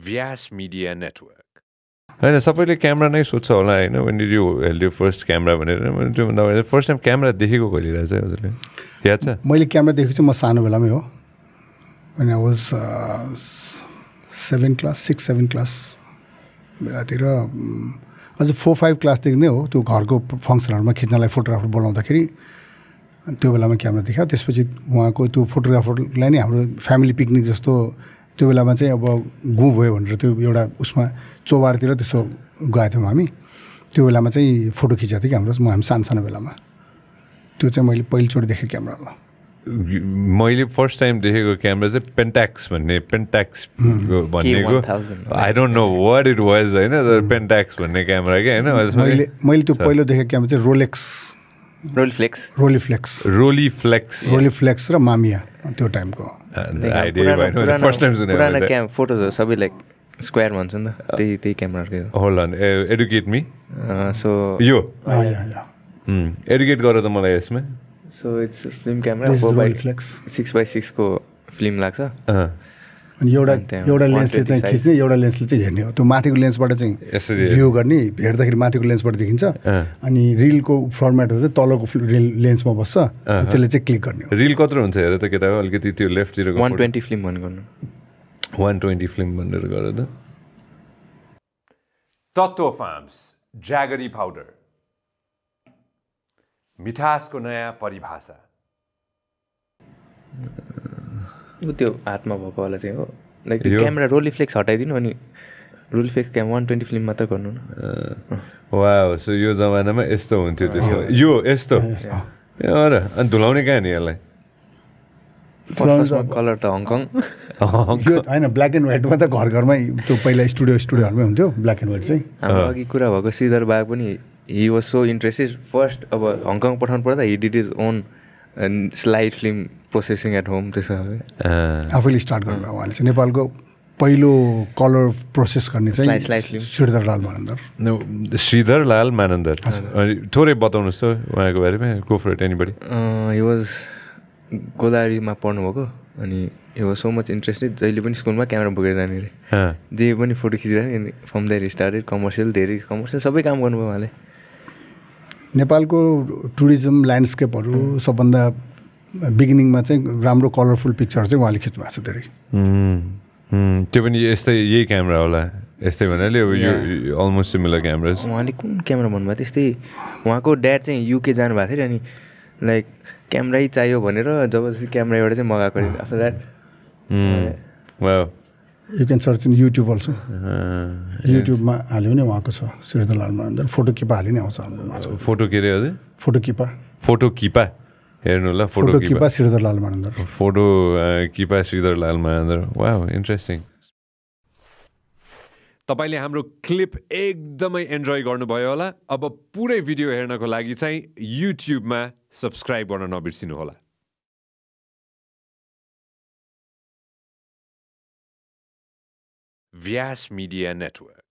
Vyas Media Network. हैन सबैले camera नै सोध्छ होला हैन when did you held your first camera भनेर त्यो भन्दा फर्स्ट टाइम क्यामेरा देखेको कहिले रहेछ हजुरले याद छ मैले क्यामेरा देखेको चाहिँ म सानो बेलामै हो when I was 7 क्लास बेलातिर अझ 4-5 क्लासदेखि नै हो त्यो घरको फङ्सनहरूमा खिच्नलाई फोटोग्राफर बोलाउँदाखेरि त्यो बेलामा क्यामेरा देखायो त्यसपछि उहाँको त्यो फोटोग्राफरलाई नै हाम्रो फ्यामिली पिकनिक जस्तो त्यो बेलामा चाहिँ अब गुँ भयो भनेर त्यो एउटा उसमा चौबारतिर त्यसो गएको थियौँ हामी त्यो बेलामा चाहिँ फोटो खिचेको थियो कि हामी सानो बेलामा त्यो चाहिँ मैले पहिलोचोटि देखेँ क्यामेरामा मैले फर्स्ट टाइम देखेको क्यामेरा चाहिँ पेन्ट्याक्स भनेको I don't know what it was होइन पेन्ट्याक्स भन्ने क्यामेरा क्या होइन मैले त्यो पहिलो देखेको क्यामेरा चाहिँ रोलीफ्लेक्स र मामिया त्यो टाइमको पुरानो फोटोजहरू सबै लाइक स्क्वायर भन्छ नि त त्यही क्यामेराको hold on educate me so यो एडुकेट गर त मलाई यसमा so it's film camera 4x6x6 को फिल्म लाग्छ अनि एउटा लेन्सले चाहिँ खिच्ने एउटा लेन्सले चाहिँ हेर्ने हो त्यो माथिको लेन्सबाट चाहिँ भ्यू गर्ने हेर्दाखेरि माथिको लेन्सबाट देखिन्छ अनि रिलको फर्मेटहरू चाहिँ तलको लेन्समा बस्छ त्यसले चाहिँ क्लिक गर्ने हो रिल कत्रो हुन्छ हेर त केटा अलिकति त्यो लेफ्टतिरको 120 फिल्म भन्नु 120 फिल्म भनेर गर त तत्त्व फार्म्स ज्यागरी पाउडर मिठासको नयाँ परिभाषा त्यो हातमा भएको वाला चाहिँ हो लाइक त्यो क्यामेरा रोलिफ्लेक्स हटाइदिनु अनि रोलिफ्लेक्स क्यामेरा 120 फिल्म मात्र गर्नु न वाउ सो यो जमानामा यस्तो हुन्थ्यो त्यसो यो यस्तो र अनि धुलाउने कहाँ नि यसलाई कलर त हङकङ होइन ब्ल्याक एन्ड व्हाइटमा त घरमै त्यो पहिला स्टुडियोहरूमै हुन्थ्यो ब्ल्याक एन्ड व्हाइट चाहिँ हाम्रो अघि कुरा भएको श्रीधर बाग पनि he was so interested first अब हङकङ पठाउनु पर्दा he did is own slide film processing at home त्यसो आफैले स्टार्ट गर्नुभयो उहाँले चाहिँ नेपालको पहिलो कलर प्रोसेस गर्ने चाहिँ श्रीधर लाल मानन्दर थोरै बताउनुहोस् त उहाँको बारेमा go for it anybody he was गोदावरीमा पढ्नुभएको अनि he was so much interested जहिले पनि स्कुलमा क्यामेरा बोकेर जाने अरे जे पनि फोटो खिचिरहने फ्रम देयर स्टार्टेड कमर्सियल सबै काम गर्नुभयो उहाँले नेपालको टुरिज्म ल्यान्डस्केपहरू सबभन्दा बिगिनिङमा चाहिँ राम्रो कलरफुल पिक्चर चाहिँ उहाँले खिच्नु भएको छ धेरै त्यो पनि यस्तै यही क्यामेरा होला यस्तै भन्नाले अब यो अलमोस्ट सिमिलर क्यामेराज उहाँले कुन क्यामेरा भन्नुभयो त्यस्तै उहाँको ड्याड चाहिँ युके जानुभएको थियो अनि लाइक क्यामेरै चाहियो भनेर जबरजस्ती क्यामेरा एउटा चाहिँ मगाएको अरे after that you can search in YouTube also युट्युबमा हाल्यो भने उहाँको छ श्रीधर लाल मानन्दर फोटो किपा हालि नै आउँछ हाम्रो फोटो के अरे हजुर फोटो किपा हेर्नु ल photo Kipa Shridhar Lal Manandhar photo Kipa Shridhar Lal Manandhar wow interesting तपाईले हाम्रो क्लिप एकदमै एन्जोय गर्नुभयो होला अब पुरै भिडियो हेर्नको लागि चाहिँ युट्युबमा सब्स्क्राइब गर्न नबिर्सिनु होला Vyas Media Network.